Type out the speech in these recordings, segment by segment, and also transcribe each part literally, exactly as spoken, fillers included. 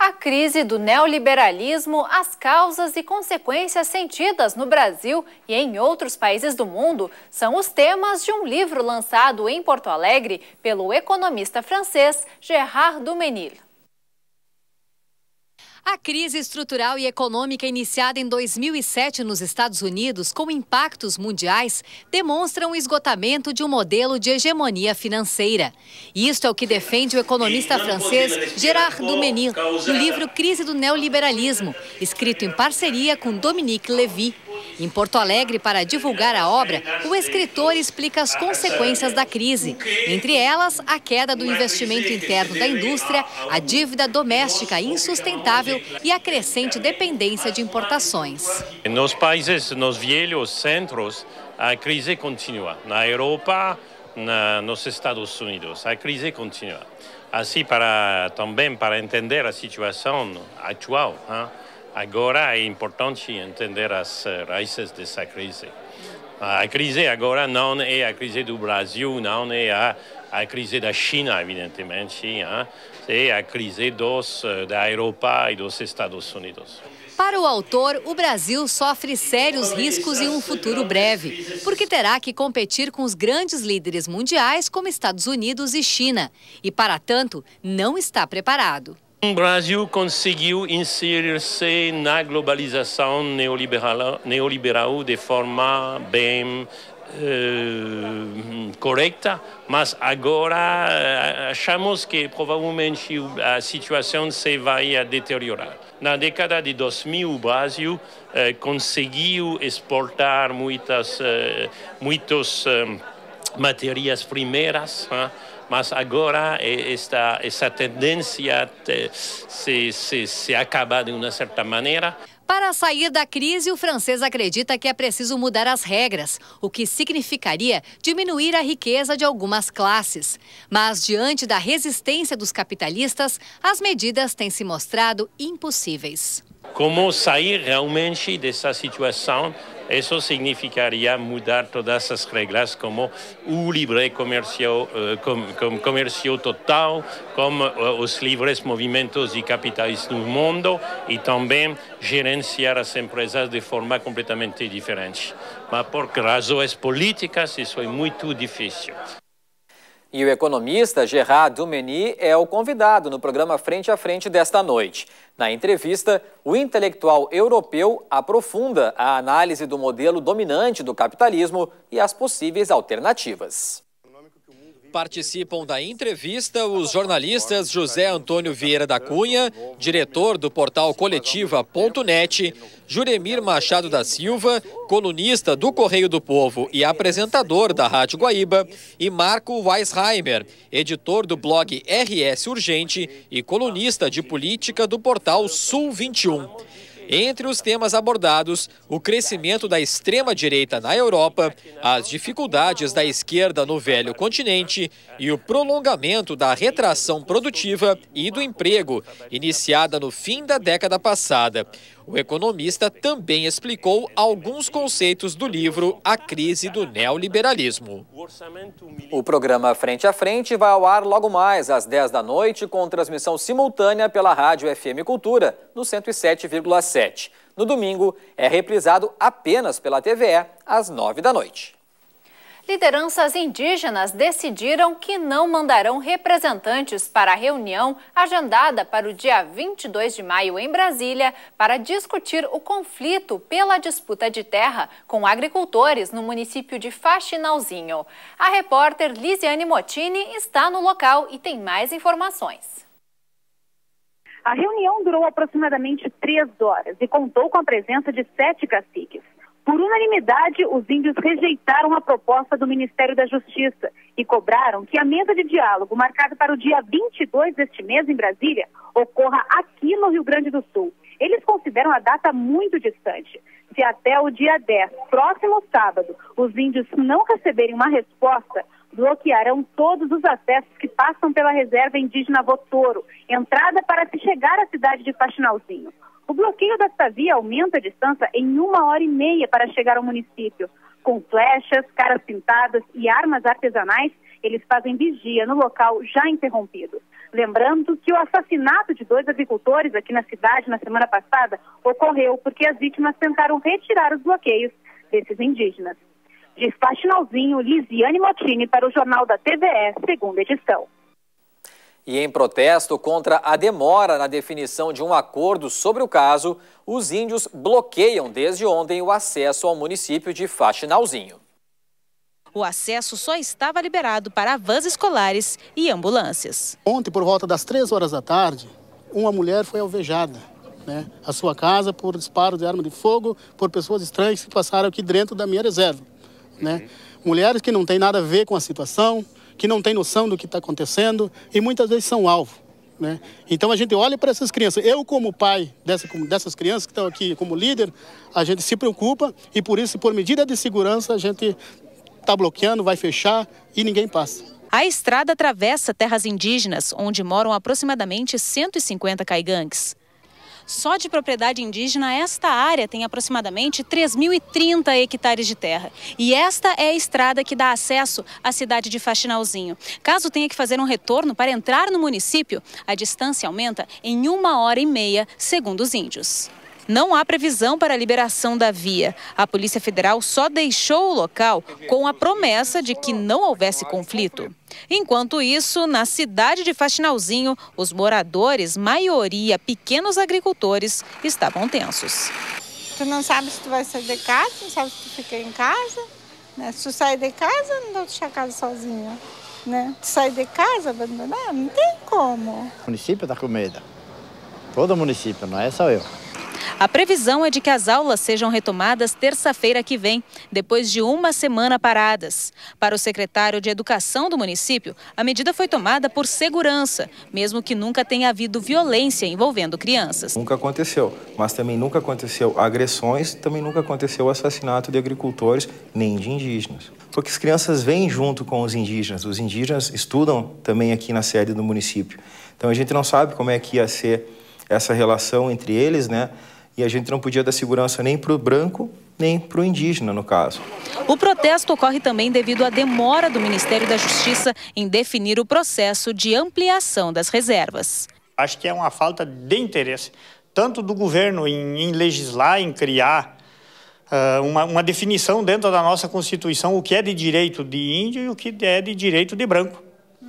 A crise do neoliberalismo, as causas e consequências sentidas no Brasil e em outros países do mundo são os temas de um livro lançado em Porto Alegre pelo economista francês Gérard Duménil. A crise estrutural e econômica iniciada em dois mil e sete nos Estados Unidos, com impactos mundiais, demonstra um esgotamento de um modelo de hegemonia financeira. Isto é o que defende o economista francês Gérard Duménil no livro Crise do Neoliberalismo, escrito em parceria com Dominique Lévy. Em Porto Alegre, para divulgar a obra, o escritor explica as consequências da crise, entre elas a queda do investimento interno da indústria, a dívida doméstica insustentável e a crescente dependência de importações. Nos países, nos velhos centros, a crise continua. Na Europa, na, nos Estados Unidos, a crise continua. Assim, para, também para entender a situação atual, hein? Agora é importante entender as raízes dessa crise. A crise agora não é a crise do Brasil, não é a, a crise da China, evidentemente, hein? É a crise dos, da Europa e dos Estados Unidos. Para o autor, o Brasil sofre sérios riscos em um futuro breve, porque terá que competir com os grandes líderes mundiais como Estados Unidos e China, e para tanto não está preparado. O Brasil conseguiu inserir-se na globalização neoliberal, neoliberal de forma bem uh, correta, mas agora achamos que provavelmente a situação se vai deteriorar. Na década de dois mil, o Brasil uh, conseguiu exportar muitas, uh, muitas uh, matérias-primas, uh, mas agora esta, essa tendência se, se, se acaba de uma certa maneira. Para sair da crise, o francês acredita que é preciso mudar as regras, o que significaria diminuir a riqueza de algumas classes. Mas, diante da resistência dos capitalistas, as medidas têm se mostrado impossíveis. Como sair realmente dessa situação? Isso significaria mudar todas as regras, como o livre comércio, com, comércio total, como os livres movimentos de capitais no mundo e também gerenciar as empresas de forma completamente diferente. Mas por razões políticas isso é muito difícil. E o economista Gérard Duménil é o convidado no programa Frente a Frente desta noite. Na entrevista, o intelectual europeu aprofunda a análise do modelo dominante do capitalismo e as possíveis alternativas. Participam da entrevista os jornalistas José Antônio Vieira da Cunha, diretor do portal coletiva ponto net, Juremir Machado da Silva, colunista do Correio do Povo e apresentador da Rádio Guaíba, e Marco Weisheimer, editor do blog R S Urgente e colunista de política do portal Sul vinte e um. Entre os temas abordados, o crescimento da extrema-direita na Europa, as dificuldades da esquerda no velho continente e o prolongamento da retração produtiva e do emprego, iniciada no fim da década passada. O economista também explicou alguns conceitos do livro A Crise do Neoliberalismo. O programa Frente a Frente vai ao ar logo mais às dez da noite com transmissão simultânea pela Rádio F M Cultura, no cento e sete vírgula sete. No domingo, é reprisado apenas pela T V E, às nove da noite. Lideranças indígenas decidiram que não mandarão representantes para a reunião agendada para o dia vinte e dois de maio em Brasília para discutir o conflito pela disputa de terra com agricultores no município de Faxinalzinho. A repórter Lisiane Motini está no local e tem mais informações. A reunião durou aproximadamente três horas e contou com a presença de sete caciques. Por unanimidade, os índios rejeitaram a proposta do Ministério da Justiça e cobraram que a mesa de diálogo, marcada para o dia vinte e dois deste mês em Brasília, ocorra aqui no Rio Grande do Sul. Eles consideram a data muito distante. Se até o dia dez, próximo sábado, os índios não receberem uma resposta, bloquearão todos os acessos que passam pela reserva indígena Votoro, entrada para se chegar à cidade de Faxinalzinho. O bloqueio desta via aumenta a distância em uma hora e meia para chegar ao município. Com flechas, caras pintadas e armas artesanais, eles fazem vigia no local já interrompido. Lembrando que o assassinato de dois agricultores aqui na cidade na semana passada ocorreu porque as vítimas tentaram retirar os bloqueios desses indígenas. De Faxinalzinho, Lisiane Motini para o Jornal da T V E, segunda edição. E em protesto contra a demora na definição de um acordo sobre o caso, os índios bloqueiam desde ontem o acesso ao município de Faxinalzinho. O acesso só estava liberado para vans escolares e ambulâncias. Ontem, por volta das três horas da tarde, uma mulher foi alvejada, né, a sua casa por disparo de arma de fogo por pessoas estranhas que passaram aqui dentro da minha reserva. Né? Mulheres que não têm nada a ver com a situação, que não têm noção do que está acontecendo e muitas vezes são alvo. Né? Então a gente olha para essas crianças. Eu, como pai dessa, dessas crianças que estão aqui como líder, a gente se preocupa e por isso, por medida de segurança, a gente está bloqueando, vai fechar e ninguém passa. A estrada atravessa terras indígenas, onde moram aproximadamente cento e cinquenta caigangues. Só de propriedade indígena, esta área tem aproximadamente três mil e trinta hectares de terra. E esta é a estrada que dá acesso à cidade de Faxinalzinho. Caso tenha que fazer um retorno para entrar no município, a distância aumenta em uma hora e meia, segundo os índios. Não há previsão para a liberação da via. A Polícia Federal só deixou o local com a promessa de que não houvesse conflito. Enquanto isso, na cidade de Faxinalzinho, os moradores, maioria pequenos agricultores, estavam tensos. Tu não sabe se tu vai sair de casa, não sabe se tu fica em casa. Né? Se tu sair de casa, não dá pra deixar a casa sozinha. Né? Tu sair de casa, abandonar, não tem como. O município está com medo. Todo município, não é só eu. A previsão é de que as aulas sejam retomadas terça-feira que vem, depois de uma semana paradas. Para o secretário de Educação do município, a medida foi tomada por segurança, mesmo que nunca tenha havido violência envolvendo crianças. Nunca aconteceu, mas também nunca aconteceu agressões, também nunca aconteceu assassinato de agricultores, nem de indígenas. Porque as crianças vêm junto com os indígenas, os indígenas estudam também aqui na sede do município. Então a gente não sabe como é que ia ser essa relação entre eles, né? E a gente não podia dar segurança nem para o branco, nem para o indígena, no caso. O protesto ocorre também devido à demora do Ministério da Justiça em definir o processo de ampliação das reservas. Acho que é uma falta de interesse, tanto do governo em, em legislar, em criar uh, uma, uma definição dentro da nossa Constituição, o que é de direito de índio e o que é de direito de branco.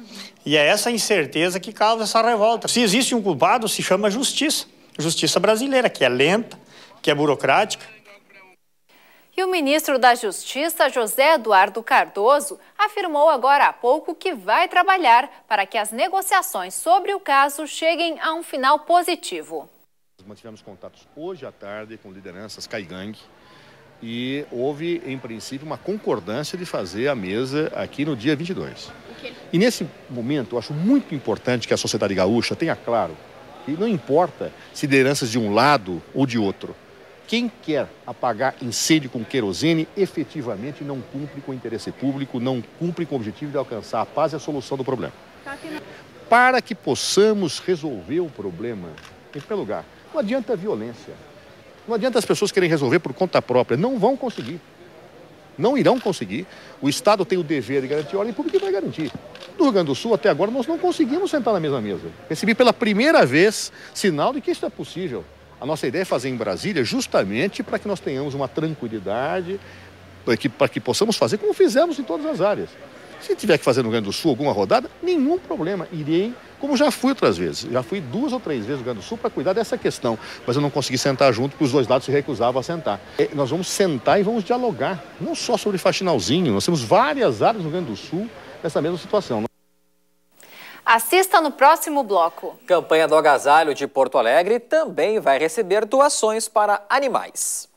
E é essa incerteza que causa essa revolta. Se existe um culpado, se chama justiça. Justiça brasileira, que é lenta, que é burocrática. E o ministro da Justiça, José Eduardo Cardoso, afirmou agora há pouco que vai trabalhar para que as negociações sobre o caso cheguem a um final positivo. Mantivemos contatos hoje à tarde com lideranças caigangue e houve, em princípio, uma concordância de fazer a mesa aqui no dia vinte e dois. E nesse momento, eu acho muito importante que a sociedade gaúcha tenha claro e não importa se lideranças de um lado ou de outro. Quem quer apagar incêndio com querosene, efetivamente não cumpre com o interesse público, não cumpre com o objetivo de alcançar a paz e a solução do problema. Para que possamos resolver o problema, em primeiro lugar, não adianta a violência. Não adianta as pessoas querem resolver por conta própria. Não vão conseguir. Não irão conseguir. O Estado tem o dever de garantir a ordem pública e vai garantir. No Rio Grande do Sul, até agora, nós não conseguimos sentar na mesma mesa. Recebi pela primeira vez sinal de que isso é possível. A nossa ideia é fazer em Brasília justamente para que nós tenhamos uma tranquilidade, para que, para que possamos fazer como fizemos em todas as áreas. Se tiver que fazer no Rio Grande do Sul alguma rodada, nenhum problema. Irei, como já fui outras vezes. Já fui duas ou três vezes no Rio Grande do Sul para cuidar dessa questão. Mas eu não consegui sentar junto porque os dois lados se recusavam a sentar. E nós vamos sentar e vamos dialogar. Não só sobre Faxinalzinho. Nós temos várias áreas no Rio Grande do Sul nessa mesma situação. Assista no próximo bloco. Campanha do Agasalho de Porto Alegre também vai receber doações para animais.